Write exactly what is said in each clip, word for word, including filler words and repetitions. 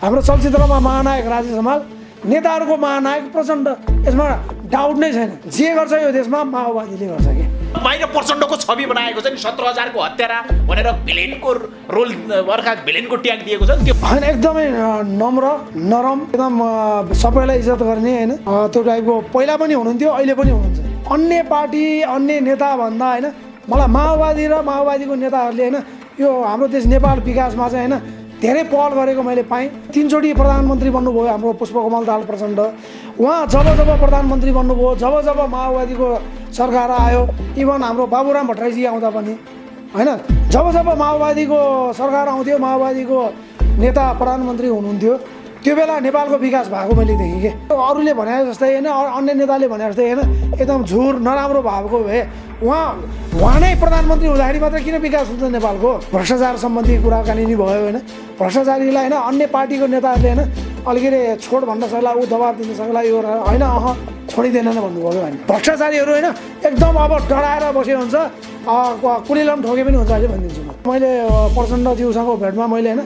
हाम्रो चलचित्रमा महानायक राजेश हमाल, नेताहरूको महानायक प्रचण्ड, यसमा डाउट नै छैन। जे गर्छ यो देशमा माओवादीले गर्छ कि बाहिर प्रचण्डको छवि बनाएको छ नि, सत्र हजारको हत्यारा भनेर भिलेनको रोल अर्का भिलेनको ट्याग दिएको छ नि, त्यो होइन एकदमै नम्र नरम एकदम सबैलाई इज्जत गर्ने होइन त्यो टाइपको पहिला पनि हुनुहुन्थ्यो, अहिले पनि हुनुहुन्छ। अन्य पार्टी अन्य नेता भन्दा होइन मलाई माओवादी र माओवादीको नेताहरूले होइन यो हाम्रो देश नेपाल विकासमा चाहिँ होइन धेरै पहल गरेको मैले पाएँ। तीनचोटि प्रधानमन्त्री बन्नुभयो हाम्रो पुष्पकमल दाहाल प्रचण्ड। उहाँ जब जब प्रधानमन्त्री बन्नुभयो, जब जब माओवादीको सरकार आयो, इभन हाम्रो बाबुराम भट्टराईजी आउँदा पनि होइन जब जब माओवादीको सरकार आउँथ्यो, माओवादीको नेता प्रधानमन्त्री हुनुहुन्थ्यो, त्यो बेला नेपालको विकास भएको मैले देखेँ कि अरूले भने जस्तै होइन अन्य नेताले भने जस्तै होइन एकदम झुर नराम्रो भावको भए उहाँ उहाँ नै प्रधानमन्त्री हुँदाखेरि मात्र किन विकास हुन्छ नेपालको? भ्रष्टाचार सम्बन्धी कुराकानी नि भयो होइन, भ्रष्टाचारीलाई होइन अन्य पार्टीको नेताहरूले होइन अलिकति छोड भन्न सक्ला, ऊ दबाब दिन सक्ला, यो होइन अह छोडिँदैन भन्नुभयो होइन। भ्रष्टाचारीहरू होइन एकदम अब डराएर बसेको हुन्छ, कुलीलम ठोके पनि हुन्छ अहिले भनिदिन्छु म। मैले प्रचण्डज्यूसँगको भेटमा मैले होइन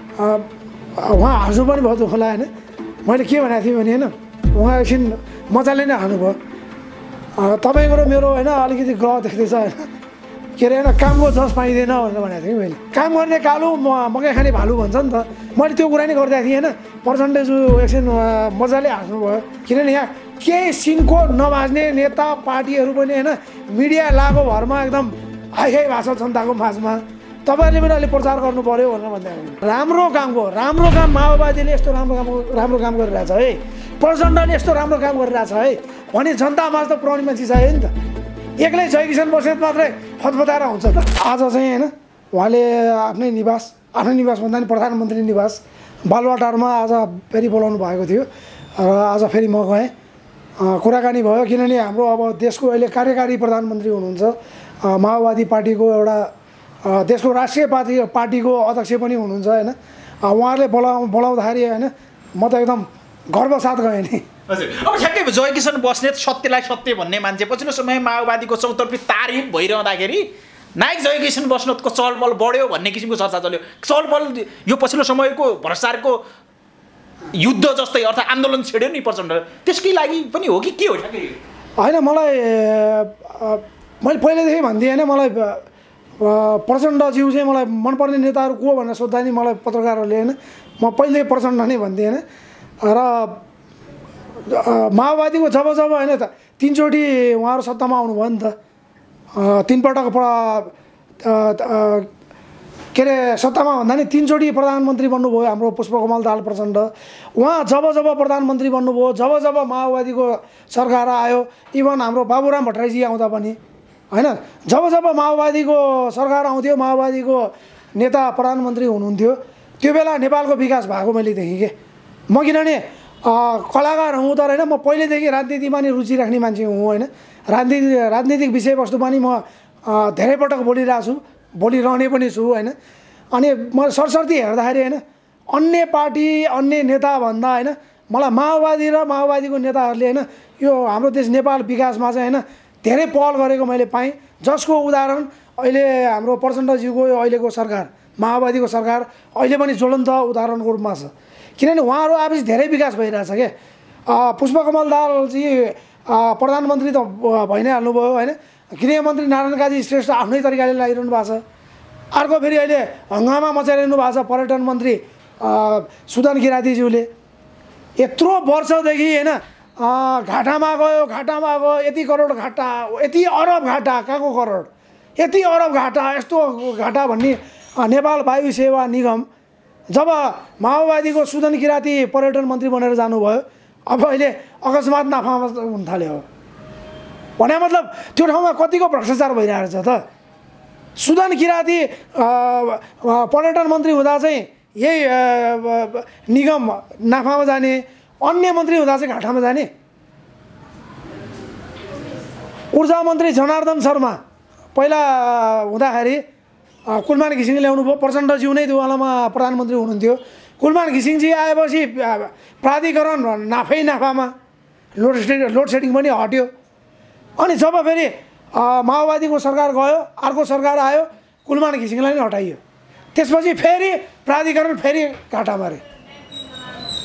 उहाँ हाँस्नु पनि भयो होला होइन, मैले के भनेको थिएँ भने होइन उहाँ एकछिन मजाले नै हाँस्नुभयो। तपाईँको र मेरो होइन अलिकति ग्रह देख्दैछ होइन के अरे होइन कामको जस पाइँदैन भनेर भनेको थिएँ मैले। काम गर्ने कालो म मकै खाने भालु भन्छ नि त, मैले त्यो कुरा नै गरिदिएको थिएँ होइन। प्रचण्डज्यू एकछिन मजाले हाँस्नुभयो किनभने यहाँ केही सिनको नबाज्ने नेता पार्टीहरू पनि होइन मिडिया लागो भरमा एकदम हाई हाई भएको छ जनताको माझमा। तपाईँहरूले पनि अहिले प्रचार गर्नु पऱ्यो भनेर भन्दा राम्रो कामको राम्रो काम माओवादीले यस्तो राम्रो काम राम्रो काम गरिरहेछ है, प्रचण्डले यस्तो राम्रो काम गरिरहेछ है भने जनतामाझ त पुऱ्याउने मान्छे चाहियो नि त। एक्लै जयकिशन बस्नेत मात्रै फतफताएर हुन्छ त। आज चाहिँ होइन उहाँले आफ्नै निवास आफ्नै निवास भन्दा पनि प्रधानमन्त्री निवास बालुवाटारमा आज फेरि बोलाउनु भएको थियो र आज फेरि म गएँ, कुराकानी भयो। किनभने हाम्रो अब देशको अहिले कार्यकारी प्रधानमन्त्री हुनुहुन्छ, माओवादी पार्टीको एउटा देशको राष्ट्रिय पार्टी पार्टीको अध्यक्ष पनि हुनुहुन्छ होइन। उहाँहरूले बोलाउ बोलाउँदाखेरि होइन म त एकदम गर्वसाथ गएँ नि। हजुर अब ठ्याक्कै जयकिशन बस्नेत सत्यलाई सत्य भन्ने मान्छे पछिल्लो समय माओवादीको चौतर्फी तारिफ भइरहँदाखेरि नायक जयकिशन बस्नेतको चलबल बढ्यो भन्ने किसिमको चर्चा चल्यो। चलबल यो पछिल्लो समयको भ्रष्टाचारको युद्ध जस्तै अर्थात् आन्दोलन छेड्यो नि प्रचण्ड, त्यसकै लागि पनि हो कि के हो ठ्याक्कै? होइन मलाई मैले पहिल्यैदेखि भन्थेँ होइन मलाई प्रचण्डज्यू चाहिँ मलाई मनपर्ने नेताहरू को भनेर सोद्धा नि मलाई पत्रकारहरूले होइन म पहिल्यै प्रचण्ड नै भन्थेँ होइन। र माओवादीको जब जब होइन त तिनचोटि उहाँहरू सत्तामा आउनुभयो नि त, तिनपटक के अरे सत्तामा भन्दा नि तिनचोटि प्रधानमन्त्री बन्नुभयो हाम्रो पुष्पकमल दाहाल प्रचण्ड। उहाँ जब जब प्रधानमन्त्री बन्नुभयो, जब जब माओवादीको सरकार आयो, इभन हाम्रो बाबुराम भट्टराईजी आउँदा पनि होइन जब जब माओवादीको सरकार आउँथ्यो, माओवादीको नेता प्रधानमन्त्री हुनुहुन्थ्यो, त्यो बेला नेपालको विकास भएको मैले देखेँ कि म। किनभने कलाकार हुँ तर होइन म पहिलेदेखि राजनीतिमा नि रुचि राख्ने मान्छे हुँ होइन। राजनीति राजनीतिक विषयवस्तु पनि म धेरै पटक बोलिरहेको छु, बोलिरहने पनि छु होइन। अनि म सरसर्ती हेर्दाखेरि होइन अन्य पार्टी अन्य नेता भन्दा होइन मलाई माओवादी र माओवादीको नेताहरूले होइन यो हाम्रो देश नेपाल विकासमा चाहिँ होइन धेरै पहल गरेको मैले पाएँ। जसको उदाहरण अहिले हाम्रो प्रचण्डज्यूको यो अहिलेको सरकार, माओवादीको सरकार अहिले पनि ज्वलन्त उदाहरणको रूपमा छ। किनभने उहाँहरू आएपछि धेरै विकास भइरहेछ क्या। पुष्पकमल दाहालजी प्रधानमन्त्री त भइ नै हाल्नुभयो होइन, गृहमन्त्री नारायण काजी श्रेष्ठ आफ्नै तरिकाले लागिरहनु भएको छ। अर्को फेरि अहिले हङ्गामा मचाइरहनु भएको छ पर्यटन मन्त्री सुदन किरातीज्यूले। यत्रो वर्षदेखि होइन घाटामा गयो घाटामा गयो यति करोड घाटा, यति अरब घाटा, कहाँको करोड, यति अरब घाटा, यस्तो घाटा भन्ने नेपाल वायु सेवा निगम जब माओवादीको सुदन किराती पर्यटन मन्त्री बनेर जानुभयो, अब अहिले अकस्मात नाफामा हुन थाल्यो भने मतलब त्यो ठाउँमा कतिको भ्रष्टाचार भइरहेको छ त। सुदन किराती पर्यटन मन्त्री हुँदा चाहिँ यही निगम नाफामा जाने, अन्य मन्त्री हुँदा चाहिँ घाटामा जाने। ऊर्जा मन्त्री जनार्दन शर्मा पहिला हुँदाखेरि कुलमान घिसिङ ल्याउनु भयो, प्रचण्डज्यू नै त्यो बेलामा प्रधानमन्त्री हुनुहुन्थ्यो। कुलमान घिसिङजी आएपछि प्राधिकरण नाफै नाफामा, लोड सेडिङ लोड सेडिङ पनि हट्यो। अनि जब फेरि माओवादीको सरकार गयो, अर्को सरकार आयो, कुलमान घिसिङलाई नै हटाइयो। त्यसपछि फेरि प्राधिकरण फेरि घाटा मारे।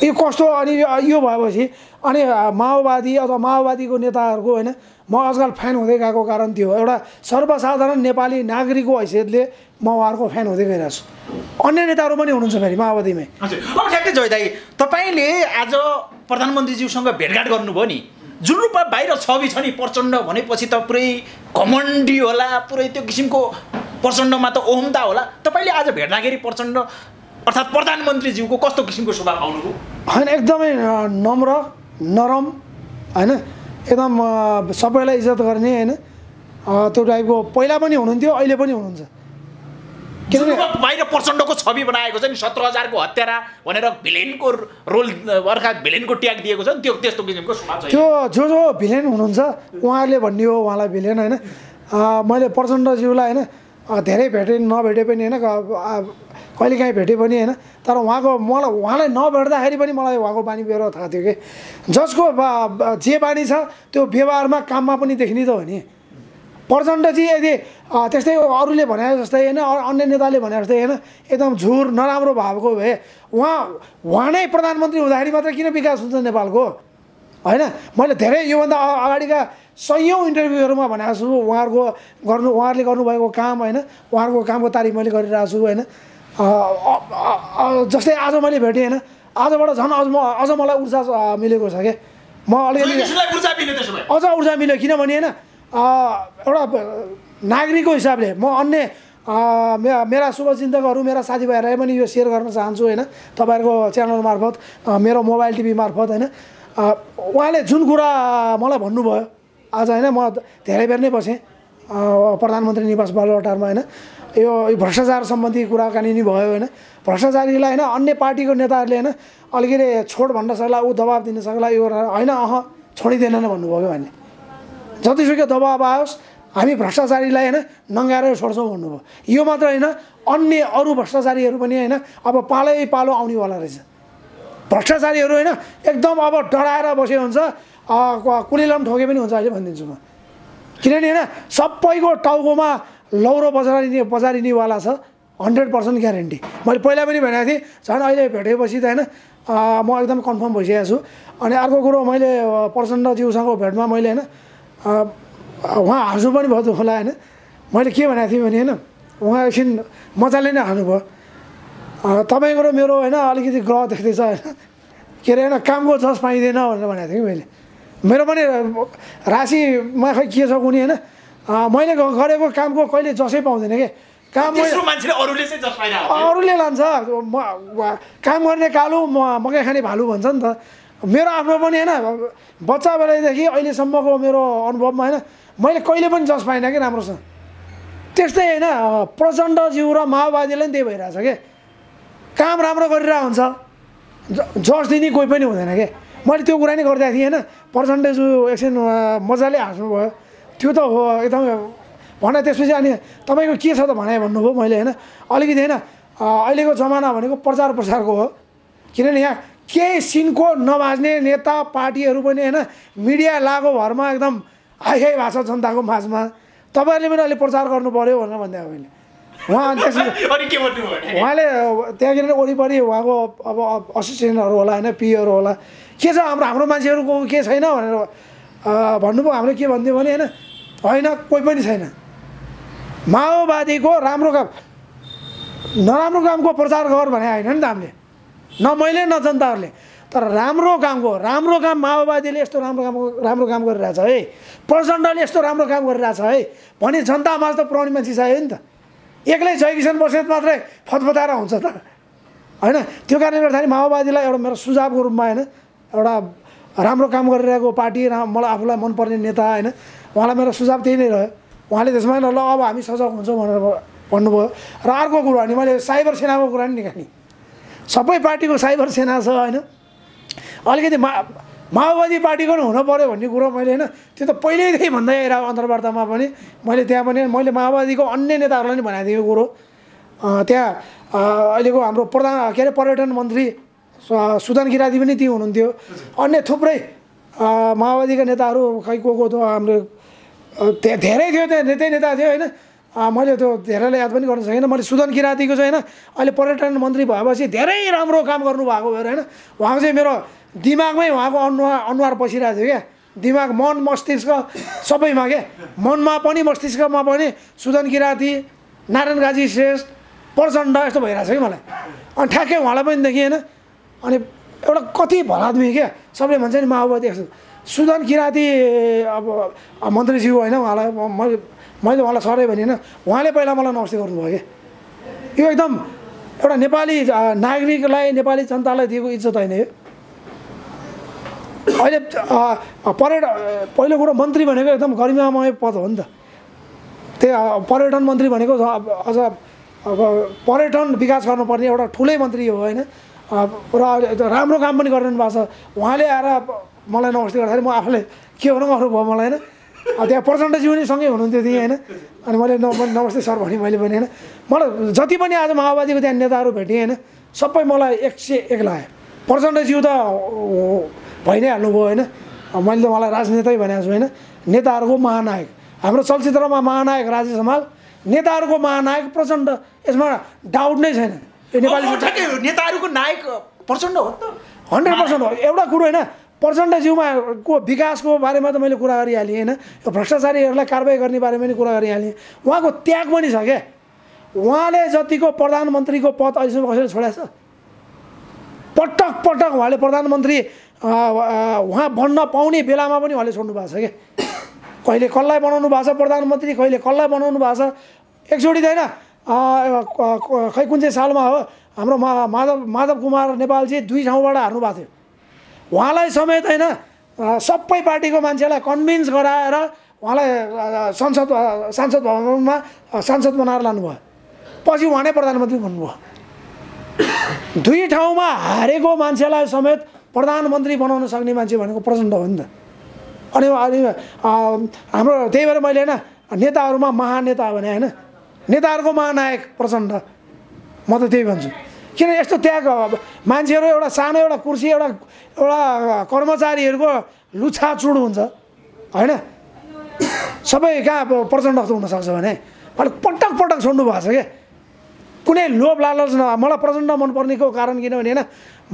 यो कस्तो अनि यो भएपछि अनि माओवादी अथवा माओवादीको नेताहरूको होइन म आजकल फ्यान हुँदै गएको कारण त्यो हो एउटा सर्वसाधारण नेपाली नागरिकको हैसियतले म उहाँहरूको फ्यान हुँदै गइरहेको छु अन्य नेताहरू पनि हुनुहुन्छ फेरि माओवादीमै हजुर अब ठ्याक्कै जय दाइ तपाईँले आज प्रधानमन्त्रीज्यूसँग भेटघाट गर्नुभयो नि जुन रूपमा बाहिर छवि छ नि प्रचण्ड भनेपछि त पुरै घमण्डी होला पुरै त्यो किसिमको प्रचण्डमा त ओहमता होला तपाईँले आज भेट्दाखेरि प्रचण्ड अर्थात् प्रधानमन्त्रीज्यूको कस्तो किसिमको स्वभाव आउनुभयो होइन एकदमै नम्र नरम होइन एकदम सबैलाई इज्जत गर्ने होइन त्यो टाइपको पहिला पनि हुनुहुन्थ्यो अहिले पनि हुनुहुन्छ किनभने बाहिर प्रचण्डको छवि बनाएको छ नि सत्र हजारको हत्यारा भनेर भिलेनको रोल अर्थात् भिलेनको ट्याग दिएको छ नि त्यो त्यस्तो किसिमको स्वभाव छ त्यो जो जो भिलेन हुनुहुन्छ उहाँहरूले भन्ने हो उहाँलाई भिलेन होइन मैले प्रचण्डज्यूलाई होइन धेरै भेटेँ नभेटे पनि होइन कहिलेकाहीँ भेटेँ पनि होइन तर उहाँको मलाई उहाँलाई नभेट्दाखेरि पनि मलाई उहाँको बानी व्यवहार थाहा थियो कि जसको जे बानी छ त्यो व्यवहारमा काममा पनि देखिने त हो नि प्रचण्डजी यदि त्यस्तै अरूले भने जस्तै होइन अन्य नेताले भने जस्तै होइन एकदम झुर नराम्रो भावको भए उहाँ उहाँ नै प्रधानमन्त्री हुँदाखेरि मात्र किन विकास हुन्छ नेपालको होइन मैले धेरै योभन्दा अगाडिका सयौँ इन्टरभ्यूहरूमा भनेको छु उहाँहरूको गर्नु उहाँहरूले गर्नुभएको काम होइन उहाँहरूको कामको तारिफ मैले गरिरहेको छु होइन जस्तै आज मैले भेटेँ होइन आजबाट झन् अझ म अझ मलाई ऊर्जा मिलेको छ क्या म अलिकति अझ ऊर्जा मिल्यो किनभने होइन एउटा नागरिकको हिसाबले म अन्य मेरा शुभचिन्तकहरू मेरा साथीभाइहरूलाई पनि यो सेयर गर्न चाहन्छु होइन तपाईँहरूको च्यानल मार्फत मेरो मोबाइल टिभी मार्फत होइन उहाँले जुन कुरा मलाई भन्नुभयो आज होइन म धेरै बेर नै बसेँ प्रधानमन्त्री निवास बालुवाटारमा होइन यो भ्रष्टाचार सम्बन्धी कुराकानी नै भयो होइन भ्रष्टाचारीलाई होइन अन्य पार्टीको नेताहरूले होइन अलिकति छोड भन्न सक्ला ऊ दबाब दिन सक्ला यो होइन अह छोडिँदैन भन्नुभयो क्या भन्ने जतिसुकै दबाब आओस् हामी भ्रष्टाचारीलाई होइन नङ्गाएर छोड्छौँ भन्नुभयो यो मात्र होइन अन्य अरू भ्रष्टाचारीहरू पनि होइन अब पालै पालो आउनेवाला रहेछ भ्रष्टाचारीहरू होइन एकदम अब डराएर बसे हुन्छ कुलीलाई पनि ठोके पनि हुन्छ अहिले भनिदिन्छु म किनभने होइन सबैको टाउकोमा लौरो बजारिने बजारिनेवाला छ हन्ड्रेड पर्सेन्ट ग्यारेन्टी मैले पहिला पनि भनेको थिएँ झन् अहिले भेटेपछि त होइन म एकदम कन्फर्म भइसकेको छु अनि अर्को कुरो मैले प्रचण्डज्यूसँगको भेटमा मैले होइन उहाँ हाँस्नु पनि भयो होला होइन मैले के भनेको थिएँ भने होइन उहाँ एकछिन मजाले नै हाँस्नुभयो तपाईँको र मेरो होइन अलिकति ग्रह देख्दैछ होइन के अरे होइन कामको जस पाइँदैन भनेर भनेको थिएँ कि मैले मेरो पनि राशिमा खै के छ कुनै होइन मैले गरेको कामको कहिले जसै पाउँदैन कि काम अरूले लान्छ म काम गर्ने कालु म मकै खाने भालु भन्छ नि त मेरो आफ्नो पनि होइन बच्चा बेलादेखि अहिलेसम्मको मेरो अनुभवमा होइन मैले कहिले पनि जस पाइनँ कि राम्रोसँग त्यस्तै होइन प्रचण्डज्यू र माओवादीलाई पनि त्यही भइरहेछ कि काम राम्रो गरिरहेको हुन्छ जस दिने कोही पनि हुँदैन कि मैले त्यो कुरा नै गरिदिएको थिएँ होइन प्रचण्डज्यू एकछिन मजाले हाँस्नुभयो त्यो त हो एकदम भने त्यसपछि अनि तपाईँको के छ त भनाइ भन्नुभयो मैले होइन अलिकति होइन अहिलेको जमाना भनेको प्रचार प्रसारको हो किनभने यहाँ केही सिनको नबाज्ने नेता पार्टीहरू पनि होइन मिडिया लागु भरमा एकदम हाई हाई भएको छ जनताको माझमा तपाईँहरूले पनि अहिले प्रचार गर्नु पऱ्यो भनेर भनिदिएको मैले उहाँ त्यसपछि उहाँले त्यहाँनिर वरिपरि उहाँको अब असिस्टेन्टहरू होला होइन पीहरू होला के छ हाम्रो हाम्रो मान्छेहरूको के छैन भनेर भन्नुभयो हामीले के भनिदियो भने होइन होइन कोही पनि छैन माओवादीको राम्रो काम नराम्रो कामको प्रचार गर भने होइन नि त हामीले न मैले न जनताहरूले तर राम्रो कामको राम्रो काम माओवादीले यस्तो राम्रो काम राम्रो काम गरिरहेछ है प्रचण्डले यस्तो राम्रो काम गरिरहेछ है भने जनतामाझ त पुऱ्याउने मान्छे चाहियो नि त एक्लै जयकिशन बस्नेत मात्रै फतफताएर हुन्छ त होइन त्यो कारणले गर्दाखेरि माओवादीलाई एउटा मेरो सुझावको रूपमा होइन एउटा राम्रो काम गरिरहेको पार्टी मलाई आफूलाई मनपर्ने नेता होइन उहाँलाई मेरो सुझाव त्यही नै रह्यो उहाँले त्यसमा ल अब हामी सजग हुन्छौँ भनेर भन्नुभयो र अर्को कुरो अनि मैले साइबर सेनाको कुरा नि निकालेँ सबै पार्टीको साइबर सेना छ होइन अलिकति मा माओवादी पार्टीको पनि हुन पऱ्यो भन्ने कुरो मैले होइन त्यो त पहिल्यैदेखि भन्दै आइरहेको अन्तर्वार्तामा पनि मैले त्यहाँ पनि मैले माओवादीको अन्य नेताहरूलाई पनि भनेको थिएँ यो कुरो त्यहाँ अहिलेको हाम्रो प्रधान के अरे पर्यटन मन्त्री सुदन किराती पनि ती हुनुहुन्थ्यो अन्य थुप्रै माओवादीका नेताहरू खै को को थियो हाम्रो धेरै थियो त्यहाँ नेतै नेता थियो होइन मैले त्यो धेरैले याद पनि गर्न सकेन। मैले सुदन किरातीको चाहिँ होइन अहिले पर्यटन मन्त्री भएपछि धेरै राम्रो काम गर्नुभएको भएर होइन उहाँको चाहिँ मेरो दिमागमै उहाँको अनुहार अनुहार पसिरहेको थियो क्या। दिमाग मन मस्तिष्क सबैमा क्या, मनमा पनि मस्तिष्कमा पनि सुदन किराती, नारायण गाजी श्रेष्ठ, प्रचण्ड यस्तो भइरहेको छ कि मलाई। अनि ठ्याक्कै उहाँलाई पनि देखेँ होइन। अनि एउटा कति भलादमी क्या, सबले भन्छ नि माओवादी यस्तो। सुदन किराती अब मन्त्रीज्यू होइन उहाँलाई मैले मैले उहाँलाई सरै भने होइन, उहाँले पहिला मलाई नमस्ते गर्नुभयो क्या। यो एकदम एउटा नेपाली नागरिकलाई नेपाली जनतालाई दिएको इज्जत होइन यो। अहिले पर्यटन पहिलो कुरो मन्त्री भनेको एकदम गरिमामय पद हो नि त। त्यही पर्यटन मन्त्री भनेको अझ अब पर्यटन विकास गर्नुपर्ने एउटा ठुलै मन्त्री हो होइन। र राम्रो काम पनि गरिरहनु भएको छ। उहाँले आएर मलाई नमस्ते गर्दाखेरि म आफूले के गर्नु गर्नुभयो मलाई होइन। त्यहाँ प्रचण्डज्यू पनि सँगै हुनुहुन्थ्यो त्यहीँ होइन। अनि मैले नमस्ते सर भने मैले पनि होइन। मलाई जति पनि आज माओवादीको त्यहाँ नेताहरू भेटेँ होइन, सबै मलाई एक सय एक लाग्यो। प्रचण्डज्यू त भइ नै हाल्नुभयो होइन। मैले त उहाँलाई राजनेतै भनेको छु होइन। नेताहरूको महानायक, हाम्रो चलचित्रमा महानायक राजेश हमाल, नेताहरूको महानायक प्रचण्ड, यसमा डाउट नै छैन। यो नेपाली नेताहरूको नायक प्रचण्ड हो त, हन्ड्रेड पर्सेन्ट हो। एउटा कुरो होइन, प्रचण्डज्यूमा को विकासको बारेमा त मैले कुरा गरिहालेँ होइन। यो भ्रष्टाचारीहरूलाई कारबाही गर्ने बारेमा पनि कुरा गरिहालेँ। उहाँको त्याग पनि छ क्या। उहाँले जतिको प्रधानमन्त्रीको पद अहिलेसम्म कसैले छोडेको छ? पटक पटक उहाँले प्रधानमन्त्री उहाँ बन्न पाउने बेलामा पनि उहाँले छोड्नु भएको छ क्या। कहिले कसलाई बनाउनु भएको छ प्रधानमन्त्री, कहिले कसलाई बनाउनु भएको छ। एकचोटि त होइन खै कुन चाहिँ सालमा हो हाम्रो मा माधव माधव कुमार नेपालजी दुई ठाउँबाट हार्नु भएको थियो। उहाँलाई समेत होइन सबै पार्टीको मान्छेलाई कन्भिन्स गराएर उहाँलाई संसद सांसद भवनमा सांसद बनाएर लानुभयो। पछि उहाँ नै प्रधानमन्त्री बन्नुभयो। दुई ठाउँमा हारेको मान्छेलाई समेत प्रधानमन्त्री बनाउन सक्ने मान्छे भनेको प्रचण्ड हो नि त। अनि हाम्रो त्यही भएर मैले होइन नेताहरूमा महानेता भने होइन, नेताहरूको महानायक प्रचण्ड म त त्यही भन्छु। किन यस्तो त्याग मान्छेहरू एउटा सानो एउटा कुर्सी एउटा एउटा कर्मचारीहरूको लुछाचुड हुन्छ होइन। सबै कहाँ प्रचण्ड जस्तो हुनसक्छ भने अलिक पटक पटक छोड्नु भएको छ क्या। कुनै लोभ लालच न। मलाई प्रचण्ड मनपर्नेको कारण किनभने होइन म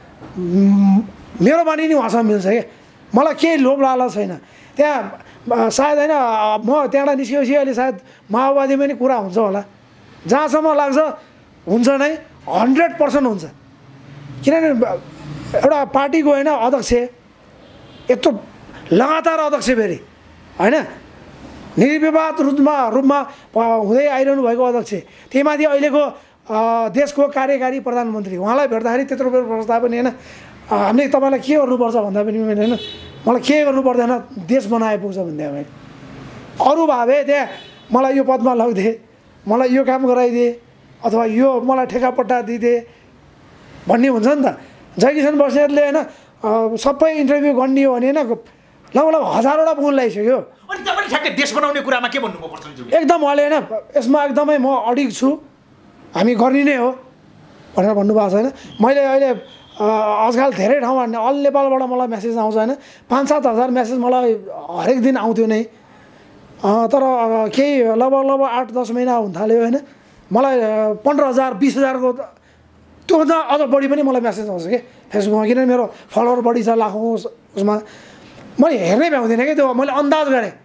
मेरो बानी नि उहाँसँग मिल्छ क्या। मलाई केही लोभ लालच छैन। त्यहाँ सायद होइन म त्यहाँबाट निस्केपछि अहिले सायद माओवादीमा नि कुरा हुन्छ होला। जहाँसम्म लाग्छ हुन्छ नै, हन्ड्रेड पर्सेन्ट हुन्छ। किनभने एउटा पार्टीको होइन अध्यक्ष यत्रो लगातार अध्यक्ष फेरि होइन निर्विवाद रूपमा रूपमा हुँदै आइरहनु भएको अध्यक्ष, त्यहीमाथि अहिलेको देशको कार्यकारी प्रधानमन्त्री, उहाँलाई भेट्दाखेरि त्यत्रो बेर प्रस्ताव पनि होइन हामीले तपाईँलाई के गर्नुपर्छ भन्दा पनि मैले होइन मलाई के गर्नु पर्दैन, देश बनाए पुग्छ भन्दै मैले। अरू भए त्यहाँ मलाई यो पदमा लगिदिए, मलाई यो काम गराइदिए अथवा यो मलाई ठेकापट्टा दिइदिए भन्ने हुन्छ नि त। जयकिसन बस्नेतले होइन सबै इन्टरभ्यू गर्ने हो भने होइन लगभग हजारवटा फोन लगाइसक्यो। अनि तपाईले ठ्याक्कै देश बनाउने कुरामा के भन्नुभयो प्रचण्डज्यूले? एकदम उहाँले होइन यसमा एकदमै म अडिग छु, हामी गर्ने नै हो भनेर भन्नुभएको छ होइन। मैले अहिले आजकल धेरै ठाउँमा अल नेपालबाट मलाई मेसेज आउँछ होइन, पाँच सात हजार मेसेज मलाई हरेक दिन आउँथ्यो नै। तर केही लगभग लगभग आठ दस महिना हुन थाल्यो होइन, मलाई पन्ध्र हजार बिस हजारको त्योभन्दा अझ बढी पनि मलाई मेसेज आउँछ कि फेसबुकमा। किनभने मेरो फलोवर बढी छ लाखौँ उसमा, मैले हेर्नै भ्याउँदिनँ कि त्यो। मैले अन्दाज गरेँ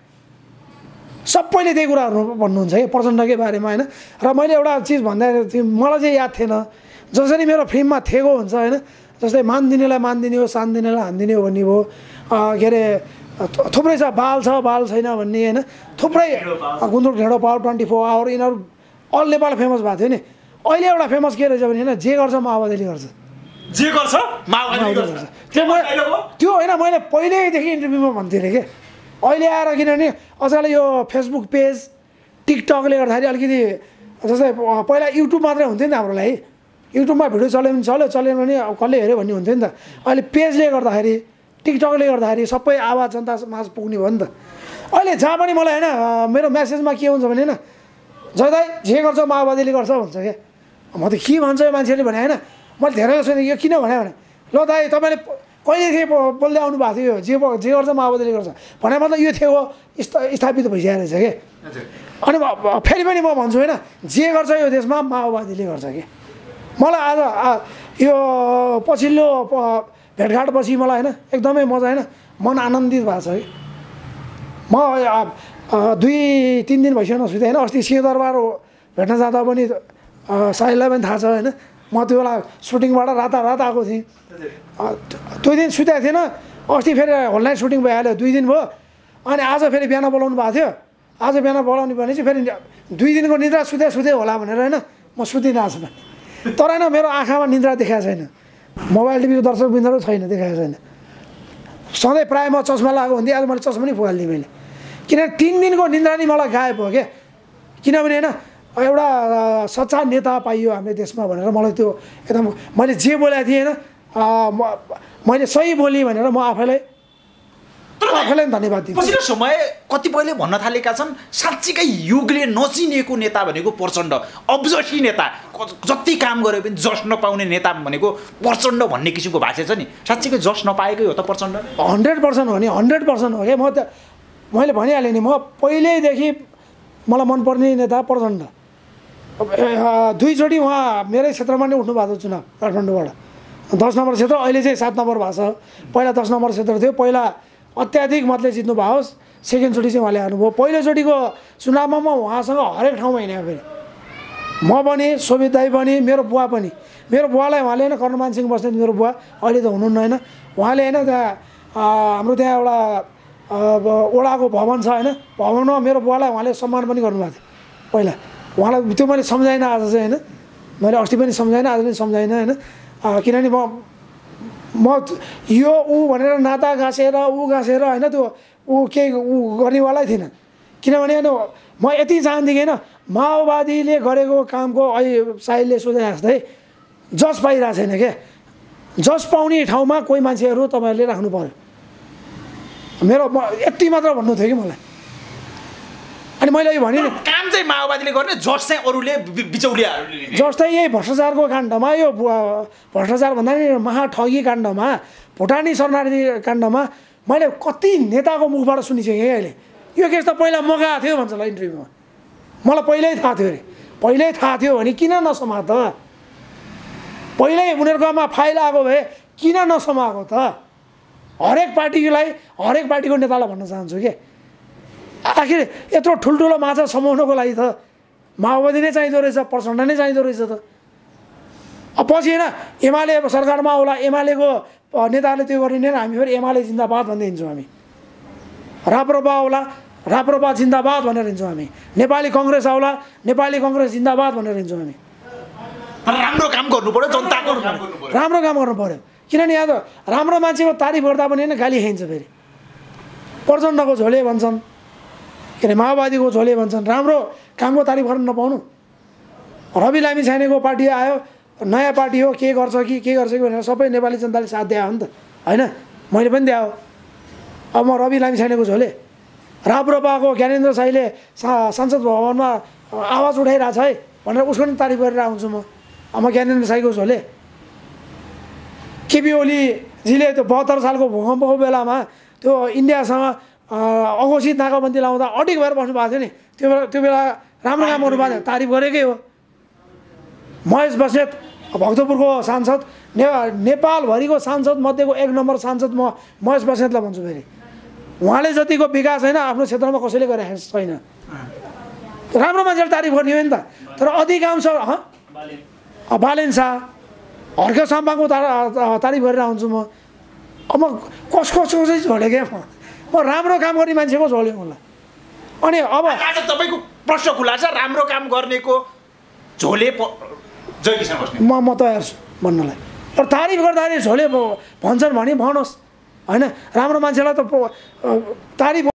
सबैले त्यही कुराहरू भन्नुहुन्छ कि प्रचण्डकै बारेमा होइन। र मैले एउटा चिज भन्दाखेरि मलाई चाहिँ याद थिएन, जसरी मेरो फिल्ममा थेगो हुन्छ होइन, जस्तै मानिदिनेलाई मानिदिने हो, सानिदिनेलाई हानिदिने हो भन्ने भयो। के अरे थुप्रै छ, बाल छ बाल छैन भन्ने होइन, थुप्रै गुन्द्रुक ढेँडो पाउ ट्वेन्टी फोर आवर यिनीहरू अल नेपाल फेमस भएको थियो नि। अहिले एउटा फेमस के रहेछ भने होइन जे गर्छ माओवादीले गर्छ, जे गर्छ माओवादीले गर्छ। त्यो त्यो होइन मैले पहिल्यैदेखि इन्टरभ्यूमा भन्थेँ कि अहिले आएर किनभने आजकल यो फेसबुक पेज टिकटकले गर्दाखेरि अलिकति जस्तै पहिला युट्युब मात्रै हुन्थ्यो नि त हाम्रो लागि, युट्युबमा भिडियो चल्यो भने चल्यो चल्यो भने अब कसले हेऱ्यो भन्ने हुन्थ्यो नि त। अहिले पेजले गर्दाखेरि टिकटकले गर्दाखेरि सबै आवाज जनता माझ पुग्ने भयो नि त। अहिले जहाँ पनि मलाई होइन मेरो मेसेजमा के हुन्छ भने होइन जयदाई जे गर्छ माओवादीले गर्छ भन्छ क्या। म त के भन्छ यो मान्छेले भने होइन, मैले धेरैलाई सोधेँ यो किन भने भने ल दाइ तपाईँले कहिलेदेखि बोल्दै आउनु भएको थियो जे जे गर्छ माओवादीले गर्छ भने मतलब यो थियो स्थापित भइसकेको रहेछ कि अनि फेरि पनि म भन्छु होइन जे गर्छ यो देशमा माओवादीले गर्छ कि मलाई आज यो पछिल्लो भेटघाटपछि मलाई होइन एकदमै मजा होइन मन आनन्दित भएको छ कि म दुई तिन दिन भइसक्यो नसुते होइन अस्ति सिंहदरबार भेट्न जाँदा पनि साहिललाई पनि थाहा छ होइन म त्यो बेला सुटिङबाट रातारात आएको थिएँ दुई दिन सुतेको थिएन अस्ति फेरि होल नाइट सुटिङ भइहाल्यो दुई दिन भयो अनि आज फेरि बिहान बोलाउनु भएको थियो आज बिहान बोलाउने भनेपछि फेरि दुई दिनको निद्रा सुते सुते होला भनेर होइन म सुतिरहेको छु तर होइन मेरो आँखामा निद्रा देखाएको छैन मोबाइल टिभीको दर्शकबिन्दुहरू छैन देखाएको छैन सधैँ प्रायः म चस्मा लगाएको हुन्थेँ आज मैले चस्मा पनि फुहालिदिएँ मैले किनभने तिन दिनको निद्रा नि मलाई गायब भयो क्या किनभने होइन एउटा सच्चा नेता पाइयो हाम्रो देशमा भनेर मलाई त्यो एकदम मैले जे बोलेको थिएँ होइन मैले सही बोलेँ भनेर म आफैलाई आफैलाई धन्यवाद दिन्छु पछिल्लो समय कतिपयले भन्न थालेका छन् साँच्चीकै युगले नचिनेको नेता भनेको प्रचण्ड अब्जसी नेता जति काम गरे पनि जस नपाउने नेता भनेको प्रचण्ड भन्ने किसिमको भाषा छ नि साँच्चीकै जस नपाएकै हो त प्रचण्ड हन्ड्रेड पर्सेन्ट हो नि हन्ड्रेड पर्सेन्ट हो क्या म त मैले भनिहालेँ नि म पहिल्यैदेखि मलाई मनपर्ने नेता प्रचण्ड दुईचोटि उहाँ मेरै क्षेत्रमा नै उठ्नु भएको चुनाव काठमाडौँबाट दस नम्बर क्षेत्र अहिले चाहिँ सात नम्बर भएको छ पहिला दस नम्बर क्षेत्र थियो पहिला अत्याधिक मतले जित्नु भयो सेकेन्डचोटि चाहिँ उहाँले हार्नुभयो पहिलोचोटिको चुनावमा म उहाँसँग हरेक ठाउँमा हिँडेको फेरि म पनि सोभित दाई पनि मेरो बुवा पनि मेरो बुवालाई उहाँले होइन कर्णमान सिंह बस्नेत मेरो बुवा अहिले त हुनुहुन्न होइन उहाँले होइन त्यहाँ हाम्रो त्यहाँ एउटा ओडाको भवन छ होइन भवनमा मेरो बुवालाई उहाँले सम्मान पनि गर्नुभएको थियो पहिला उहाँलाई त्यो मैले सम्झाइनँ आज चाहिँ होइन मैले अस्ति पनि सम्झाइनँ आज पनि सम्झाइनँ होइन किनभने म म यो ऊ भनेर नाता गाँसेर ऊ गाँसेर होइन त्यो ऊ केही ऊ गर्नेवालै थिएन किनभने होइन म यति चाहन्थेँ कि होइन माओवादीले गरेको कामको अहिले साहिलले सोधे जस्तै जस पाइरहेको छैन क्या जस पाउने ठाउँमा कोही मान्छेहरू तपाईँहरूले राख्नु पर्यो मेरो म यति मात्र भन्नु थियो कि मलाई अनि मैले यो भने नि काम चाहिँ माओवादीले गर्ने जस चाहिँ अरूले बिचौलियाहरूले जस्तै यही भ्रष्टाचारको काण्डमा यो भ्रष्टाचार भन्दा नि महाठगी काण्डमा भुटानी शरणार्थी काण्डमा मैले कति नेताको मुखबाट सुनिसकेँ अहिले यो केस त पहिला म गएको थियो भन्छ ल इन्टरभ्यूमा मलाई पहिल्यै थाहा थियो अरे पहिल्यै थाहा थियो भने किन नसमाएको त पहिल्यै उनीहरूकोमा फाइल आएको भए किन नसमाएको त हरेक पार्टीलाई हरेक पार्टीको नेतालाई भन्न चाहन्छु कि आखिर यत्रो ठुल्ठुलो माछा समाउनको लागि त माओवादी नै चाहिँदो रहेछ प्रचण्ड नै चाहिँदो रहेछ त अब पछि होइन एमाले सरकारमा आउला एमालेको नेताहरूले त्यो गरिने हामी फेरि एमाले जिन्दाबाद भन्दै हिँड्छौँ हामी राप्रपा आउला राप्रपा जिन्दाबाद भनेर हिँड्छौँ हामी नेपाली कङ्ग्रेस आउला नेपाली कङ्ग्रेस जिन्दाबाद भनेर हिँड्छौँ हामी राम्रो काम गर्नु पर्यो जनताको राम्रो काम गर्नु पर्यो किनभने यहाँ त राम्रो मान्छेको तारिफ गर्दा पनि होइन गाली खाइन्छ फेरि प्रचण्डको झोले भन्छन् के अरे माओवादीको झोले भन्छन् राम्रो कामको तारिफ गर्न नपाउनु रवि लामी छानेको पार्टी आयो नयाँ पार्टी हो के गर्छ कि के गर्छ कि भनेर सबै नेपाली जनताले साथ दिए हो नि त होइन मैले पनि दिए हो अब म रवि लामी छानेको झोले राप्रपाको ज्ञानेन्द्र साईले संसद भवनमा आवाज उठाइरहेको छ है भनेर उसको पनि तारिफ गरेर आउँछु म अब म ज्ञानेन्द्र साईको झोले केपी ओलीजीले त्यो बहत्तर सालको भूकम्पको बेलामा त्यो इन्डियासँग अघोषित नाकाबन्दी लाउँदा अडिक भएर बस्नु भएको थियो नि त्यो बेला त्यो बेला राम्रो काम गर्नुभएको थियो तारिफ गरेकै हो महेश बस्नेत भक्तपुरको सांसद ने नेपालभरिको सांसद मध्येको एक नम्बर सांसद म महेश बस्नेतलाई भन्छु फेरि उहाँले जतिको विकास होइन आफ्नो क्षेत्रमा कसैले गरेको छैन राम्रो मान्छेले तारिफ गर्ने हो नि त तर अधिकांश बालेन शाह हर्क साम्बाको तारिफ गरेर आउँछु म अब म कस कसको चाहिँ झोले क्या म म राम्रो काम गर्ने मान्छेको झोले होला अनि अब आज तपाईँको प्रश्न खुला छ राम्रो काम गर्नेको झोले जय किसान बस्ने म म तयार छु भन्नलाई तर तारिफ गर्दाखेरि झोले भन्छन् भने भन्नुहोस् होइन राम्रो मान्छेलाई त तारिफ